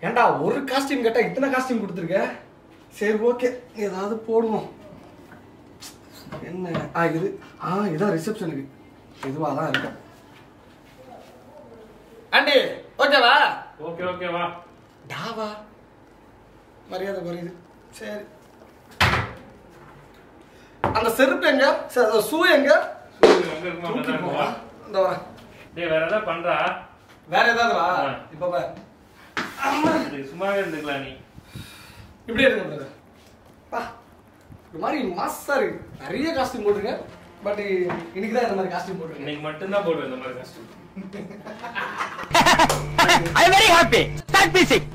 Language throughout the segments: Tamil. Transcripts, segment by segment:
ஏண்டா ஒரு காஸ்டியூம் கேட்டா இத்தனை காஸ்டியூம் கொடுத்துருக்க. சரி ஓகே ஏதாவது போடுவோம். என்ன இது இதான் ரிசப்ஷனுக்கு இதுவா தான் இருக்கு. ஆண்டி ஓகேவா? ஓகே ஓகே வா. டாவா மரியாதை குறையுது. சரி அந்த செருப்பு எங்க? ஷூ எங்க? இந்த வா. டேய் வேற ஏதாவது பண்றா? வேற ஏதாவதுடா. இப்ப வா. சும்மாவே இருந்துக்கலாம் நீ. இப்படி எடுங்க பிரதர். பா ஒரு மாதிரி மாசா இருக்கு. நிறைய காஸ்டியூம் போட்டுருங்க. பட் இன்னைக்கு தான் இந்த மாதிரி காஸ்டியூம் போட்டுருங்க. இன்னைக்கு மட்டும் தான் போடுவேன் இந்த மாதிரி costume. I am very happy. Start music.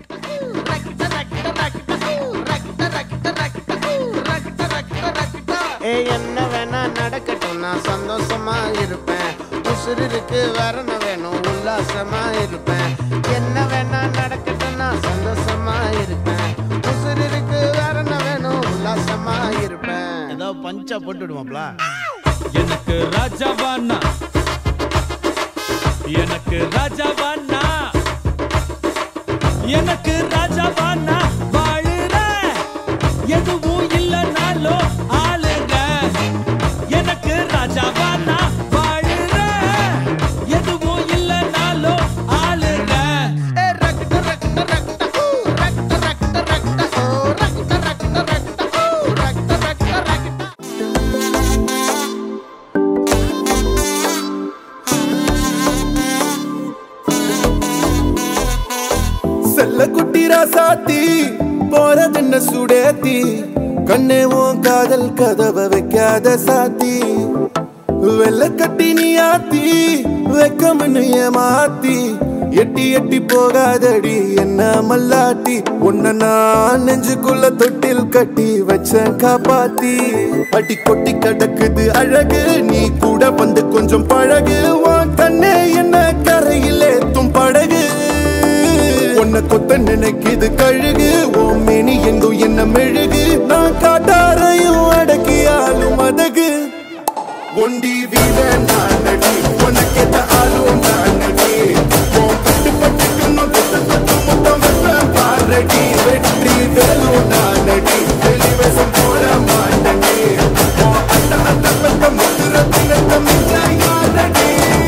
என்ன வேணா நடக்கட்டும் நான் சந்தோஷமா இருப்பேன். உசுருக்கு வரண வேணும் உல்லாசமா இருப்பேன். என்ன வேணா நடக்கட்டும் நான் சந்தோஷமா இருப்பேன். உசுருக்கு வரண வேணும் உல்லாசமா இருப்பேன். ஏதோ பஞ்சா போட்டுடுவாப்ல. எனக்கு ராஜாவானா எனக்கு ராஜாவானா எனக்கு ராஜாவானா வாழுற எதுவும் இல்லைனாலோ ஆளுங்க. எனக்கு ராஜாவானா வாழுற எதுவும் இல்லைனாலோ ஆளுங்க. செல்ல குட்டி ராசாத்தி போறதென்ன சுடேத்தி கண்ணேவும் காதல் கதவை வைக்காத சாத்தி வெள்ள கட்டி நீ ஆத்தி வெக்கம்னு ஏமாத்தி எட்டி எட்டி போகாதடி என்ன மல்லாட்டி. உன்ன நான் நெஞ்சுக்குள்ள தொட்டில் கட்டி வச்ச காப்பாத்தி. அடி கொட்டி கடக்குது அழகு நீ கூட வந்து கொஞ்சம் பழகு. உன் கண்ணே என்ன கரையிலே தும் படகு. உன்னை கொத்த நினைக்குது கழுகு. ஓம் மேனி எங்கும் என்ன மெழுகு. நான் காட்டாரையும் அடக்கியாலும் அதகு. ஒண்டி வீர நான் நடி உனக்கேத்த ஆளும் நான் நடி. பட்டு பட்டுக்கணும் தொட்டு தொட்டு முத்தம் வைப்பேன் பாரடி. வெற்றி வேலும் நான் நடி வெளிவசம் போட மாட்டடி. அட்ட அட்ட பக்க முத்துர தினத்த மிஞ்சாயானடி.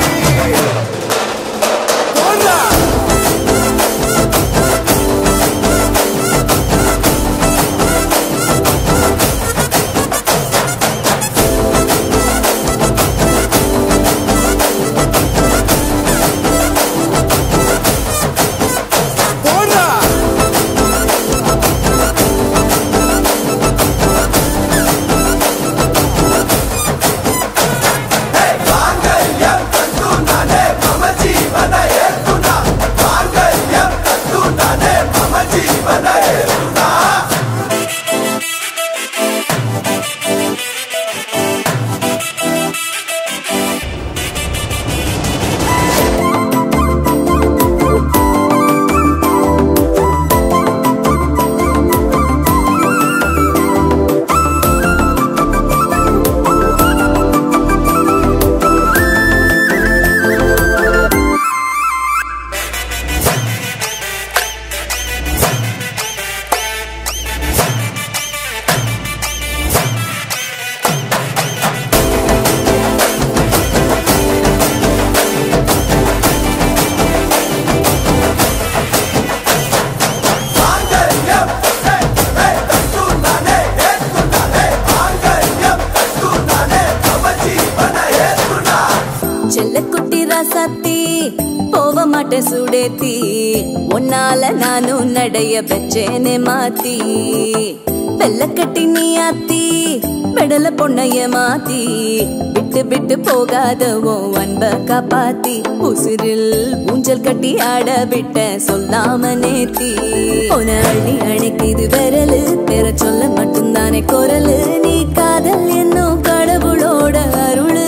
சுடேத்தி உன்னால நானும் நடைய பெச்சேனே மாத்தி. வெள்ள கட்டி நீ ஆத்தி பெடல பொண்ணைய மாத்தி. விட்டு விட்டு போகாதவோ அன்ப காப்பாத்தி. உசிரில் ஊஞ்சல் கட்டி ஆட விட்ட சொல்லாம நேத்தி. உன அள்ளி அணைக்குது விரலு பெற சொல்ல மட்டும்தானே குரலு. நீ காதல் என்னும் கடவுளோட அருளு.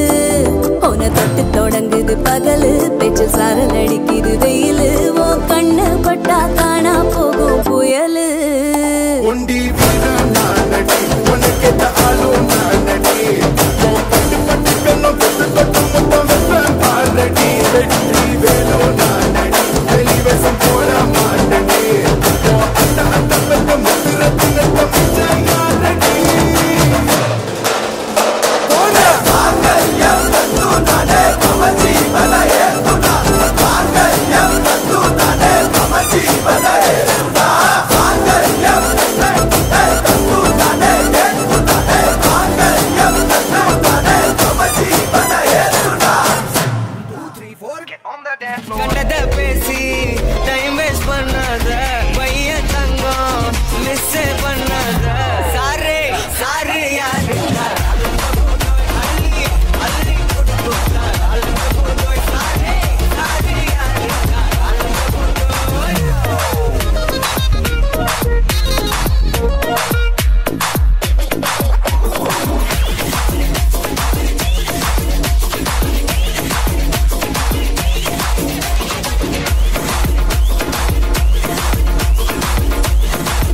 உன தொட்டு தொடங்குது பகலு பேச்சு சாரல் அடிக்குது வெயிலு. ஓ கண்ணு பட்டா காணா போகும் புயலு. ஒண்டி வீர நான் நடி உனக்கேத்த ஆளும் நான் நடி. பட்டு பட்டுக்கணும் தொட்டு தொட்டு முத்தம் வைப்பேன் பாரடி. வெற்றி வேலும் நான் நடி வெளிவசம் போட மாட்டடி. கண்டத பேசி டைம் வேஸ்ட் பண்ணாத பையன் தங்கம் மிஸ் பண்ணாத சாரே சாரு யாரு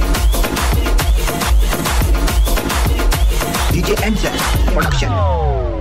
DJ Enza Production.